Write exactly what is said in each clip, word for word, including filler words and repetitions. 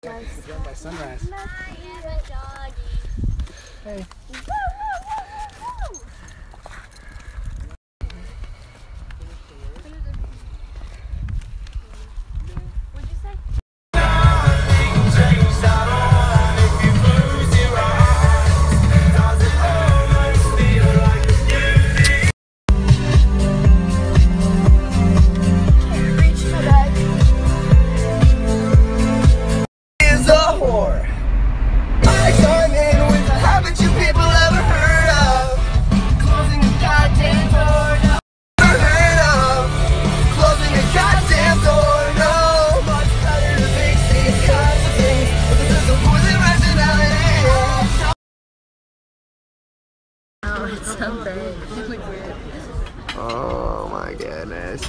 Nice. It's run by sunrise. Hey. It's so big. It's like weird. Oh my goodness.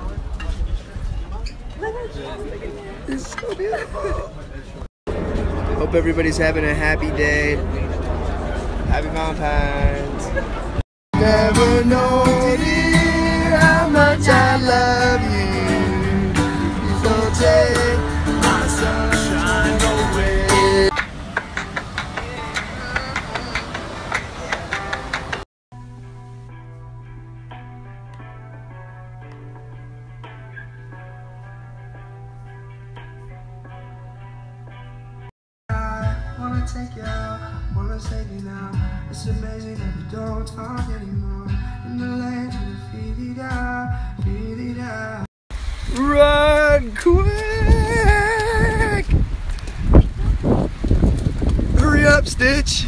It's so beautiful. Hope everybody's having a happy day. Happy Valentine's. Never know, dear, how much I love you. Please don't take my sunshine away. Wanna take you out, wanna save you now. It's amazing that we don't talk anymore. In the lanes with the feet it out, feet it out. Run quick! Hurry up, Stitch!